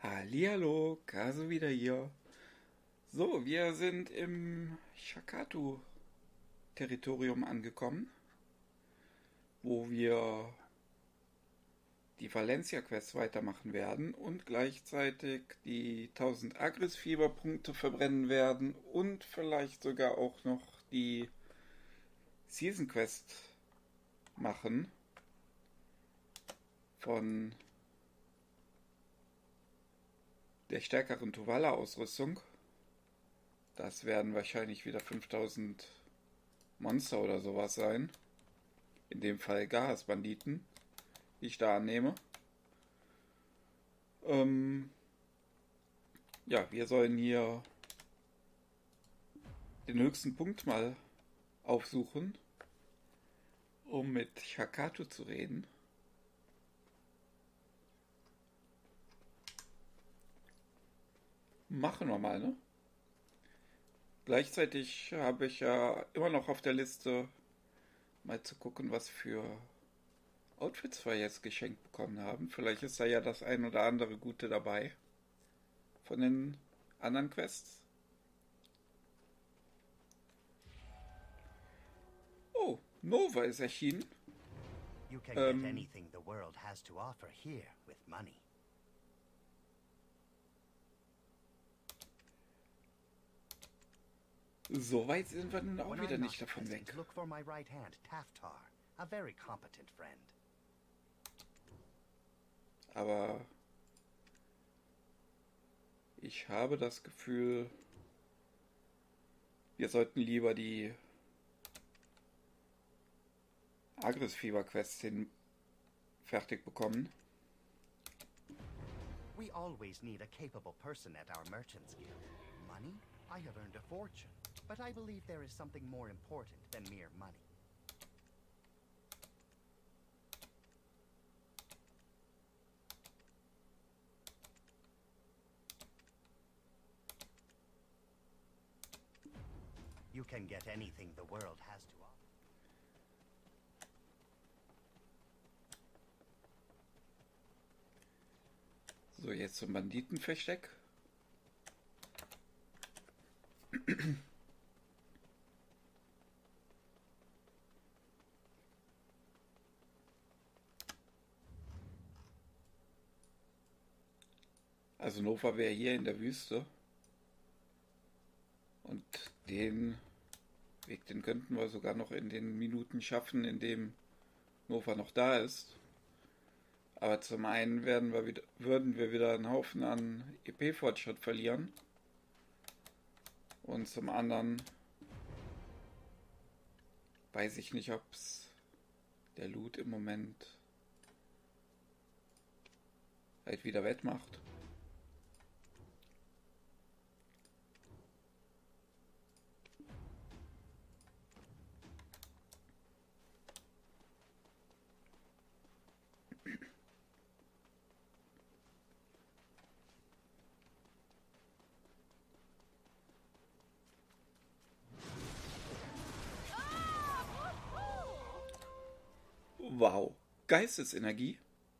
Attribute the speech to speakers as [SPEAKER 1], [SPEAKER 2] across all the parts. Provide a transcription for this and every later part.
[SPEAKER 1] Hallihallo, Kaso wieder hier. So, wir sind im Shakatu-Territorium angekommen, wo wir die Valencia-Quest weitermachen werden und gleichzeitig die 1000 Agris-Fieberpunkte verbrennen werden und vielleicht sogar auch noch die Season-Quest machen von der stärkeren Tuvala-Ausrüstung. Das werden wahrscheinlich wieder 5000 Monster oder sowas sein. In dem Fall Gahas-Banditen, die ich da annehme. Ja, wir sollen hier den höchsten Punkt mal aufsuchen, um mit Shakatu zu reden. Machen wir mal, ne? Gleichzeitig habe ich ja immer noch auf der Liste, mal zu gucken, was für Outfits wir jetzt geschenkt bekommen haben. Vielleicht ist da ja das ein oder andere Gute dabei von den anderen Quests. Oh, Nova ist erschienen.
[SPEAKER 2] You can get anything the world has to offer here with money.
[SPEAKER 1] So weit sind wir nun auch
[SPEAKER 2] When
[SPEAKER 1] wieder
[SPEAKER 2] I'm
[SPEAKER 1] nicht
[SPEAKER 2] not
[SPEAKER 1] davon
[SPEAKER 2] present,
[SPEAKER 1] weg.
[SPEAKER 2] look for my right hand, Taftar, a very competent friend.
[SPEAKER 1] Aber ich habe das Gefühl, wir sollten lieber die Agris-Fieber-Quests fertig bekommen.
[SPEAKER 2] We always need a capable person at our merchant's guild. Money? I have earned a fortune, but I believe there is something more important than mere money. You can get anything the world has to offer.
[SPEAKER 1] So, jetzt zum Banditenversteck. Also Nova wäre hier in der Wüste. Und den Weg, den könnten wir sogar noch in den Minuten schaffen, in dem Nova noch da ist. Aber zum einen würden wir wieder einen Haufen an EP-Fortschritt verlieren. Und zum anderen weiß ich nicht, ob es der Loot im Moment halt wieder wettmacht. Wow, Geistesenergie.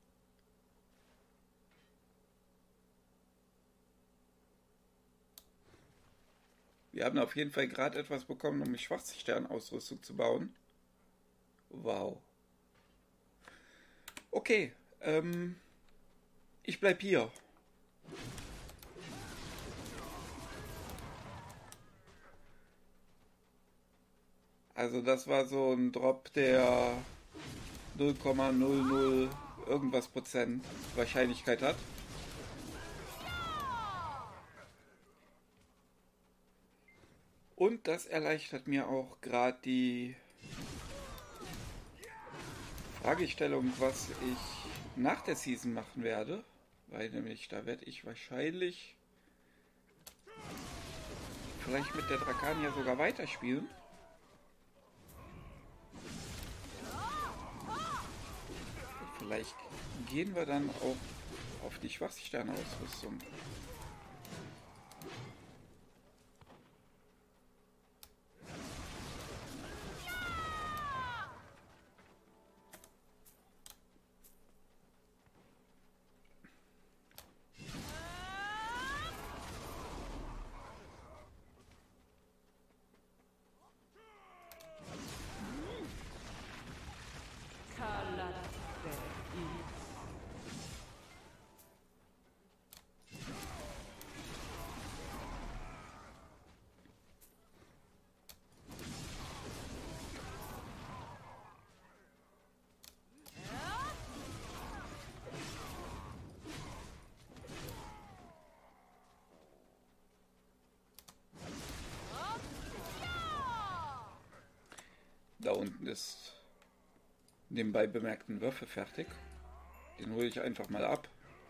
[SPEAKER 1] Wir haben auf jeden Fall gerade etwas bekommen, um die Schwachstern-Ausrüstung zu bauen. Wow. Okay, ich bleib hier. Also das war so ein Drop, der 0,00 irgendwas Prozent Wahrscheinlichkeit hat. Und das erleichtert mir auch gerade die Fragestellung, was ich nach der Season machen werde. Weil nämlich da werde ich wahrscheinlich vielleicht mit der Drakania sogar weiterspielen. Vielleicht gehen wir dann auch auf die Schwachstern-Ausrüstung. Da unten ist nebenbei bemerkt ein Würfel fertig. Den hole ich einfach mal ab.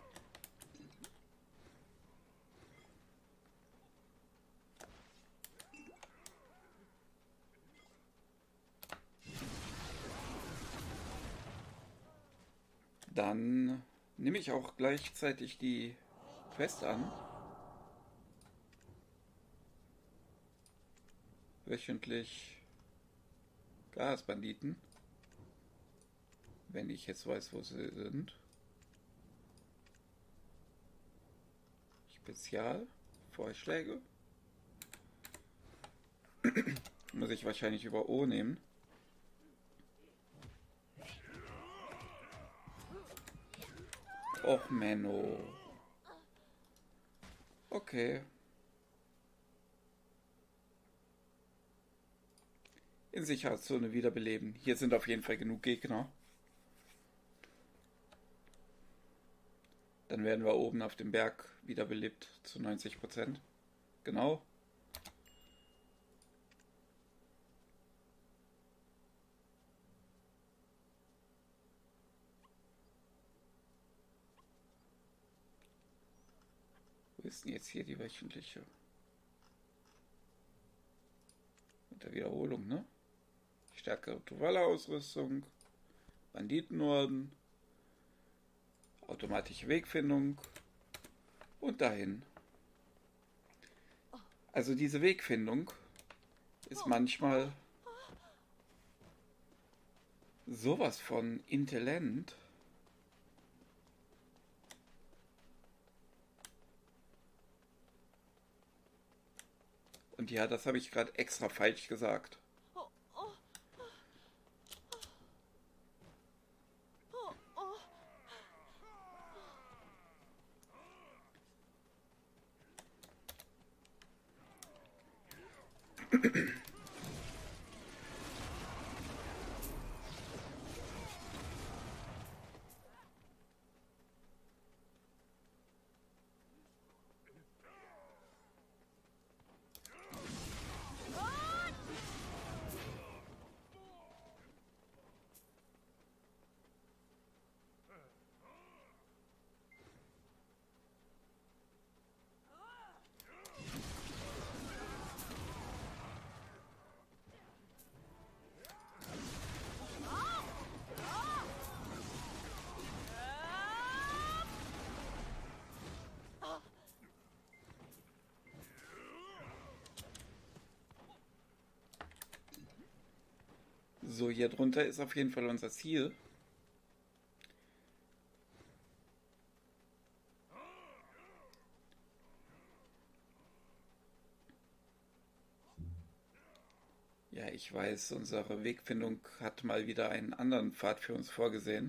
[SPEAKER 1] Dann nehme ich auch gleichzeitig die Quest an. Wöchentlich Gasbanditen. Wenn ich jetzt weiß, wo sie sind. Spezialvorschläge. Muss ich wahrscheinlich über O nehmen. Och, Menno. Okay. In Sicherheitszone wiederbeleben. Hier sind auf jeden Fall genug Gegner. Dann werden wir oben auf dem Berg wiederbelebt zu 90%. Genau. Wo ist denn jetzt hier die wöchentliche? Mit der Wiederholung, ne? Stärkere Tuvala-Ausrüstung, Banditenorden, automatische Wegfindung und dahin. Also diese Wegfindung ist manchmal sowas von intelligent. Und ja, das habe ich gerade extra falsch gesagt. So, hier drunter ist auf jeden Fall unser Ziel. Ja, ich weiß, unsere Wegfindung hat mal wieder einen anderen Pfad für uns vorgesehen.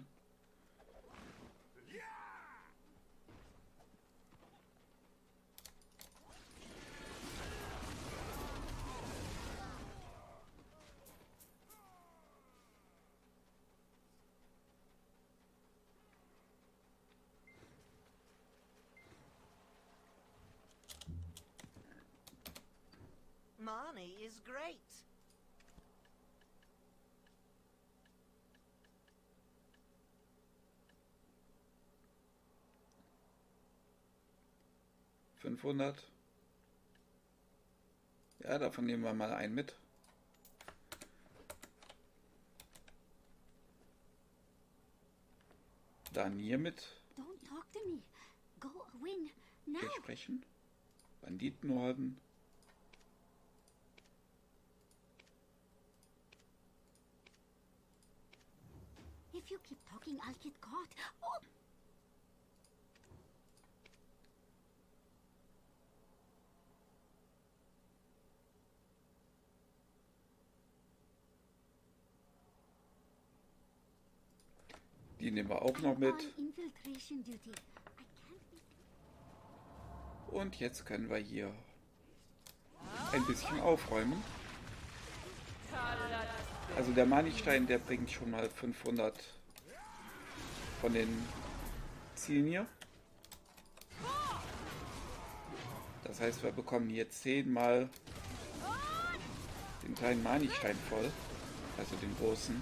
[SPEAKER 3] Marnie is great.
[SPEAKER 1] $500. Ja, davon nehmen wir mal einen mit. Dann hier mit
[SPEAKER 4] Don't talk to me. Go win now.
[SPEAKER 1] besprechen. Banditenorden.
[SPEAKER 4] If you keep talking, I'll get caught. Oh.
[SPEAKER 1] Die nehmen wir auch noch mit.
[SPEAKER 4] Infiltration duty.
[SPEAKER 1] Und jetzt können wir hier ein bisschen aufräumen. Also der Manistein, der bringt schon mal 500 von den Zielen hier. Das heißt, wir bekommen hier 10 mal den kleinen Manistein voll. Also den großen.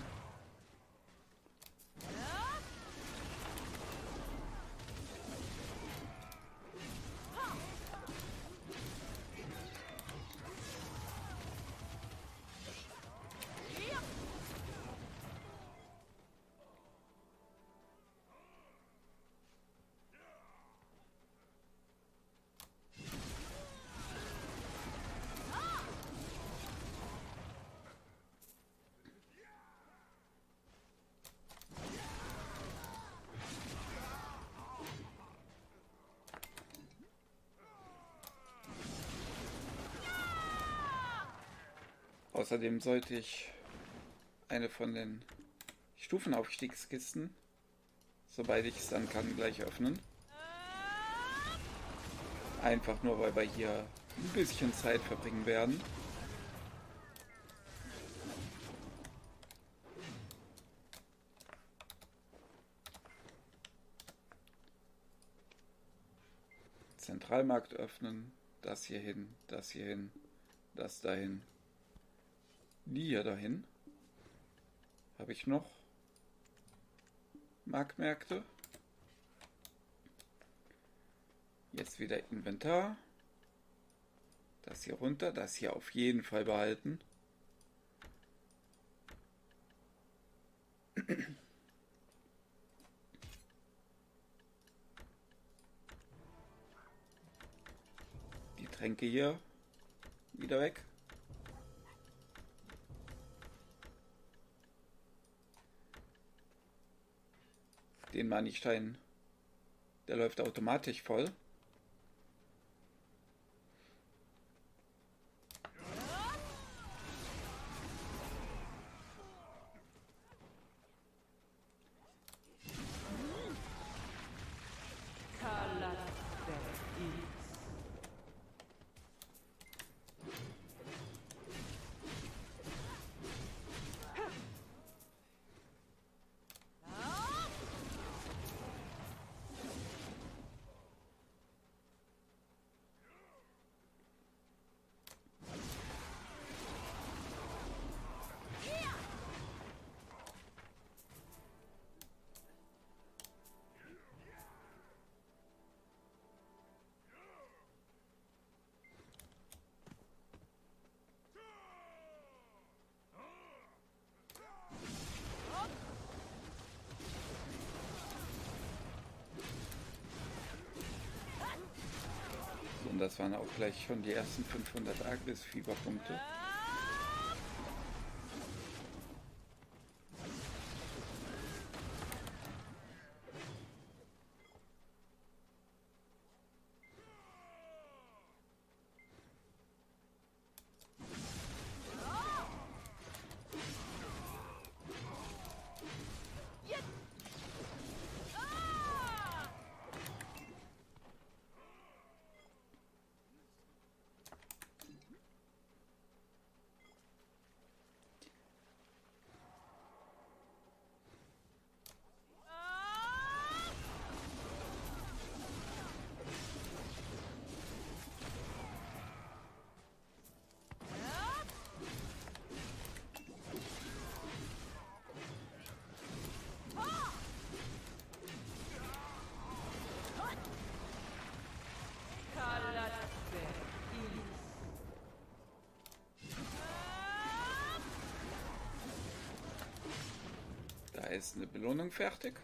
[SPEAKER 1] Außerdem sollte ich eine von den Stufenaufstiegskisten, sobald ich es dann kann, gleich öffnen. Einfach nur, weil wir hier ein bisschen Zeit verbringen werden. Zentralmarkt öffnen, das hier hin, das hier hin, das dahin. Die hier dahin. Habe ich noch Marktmärkte. Jetzt wieder Inventar. Das hier runter, das hier auf jeden Fall behalten. Die Tränke hier wieder weg. Den Moneystein, der läuft automatisch voll. Und das waren auch gleich schon die ersten 500 Agris-Fieberpunkte. Da ist eine Belohnung fertig.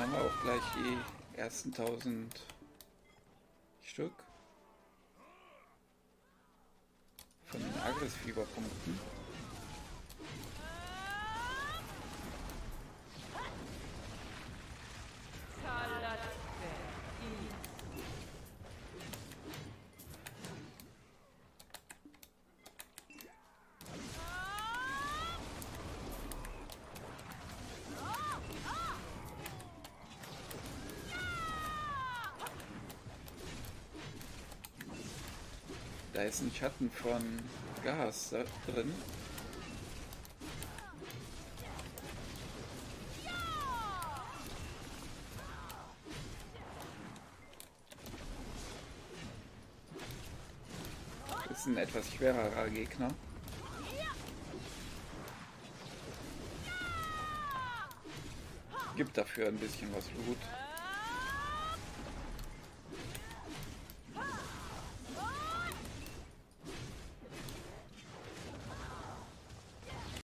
[SPEAKER 1] haben wir auch gleich die ersten 1000 Stück von den Agris-Fieberpunkten. Da ist ein Schatten von Gas drin. Das ist ein etwas schwererer Gegner. Gibt dafür ein bisschen was Blut.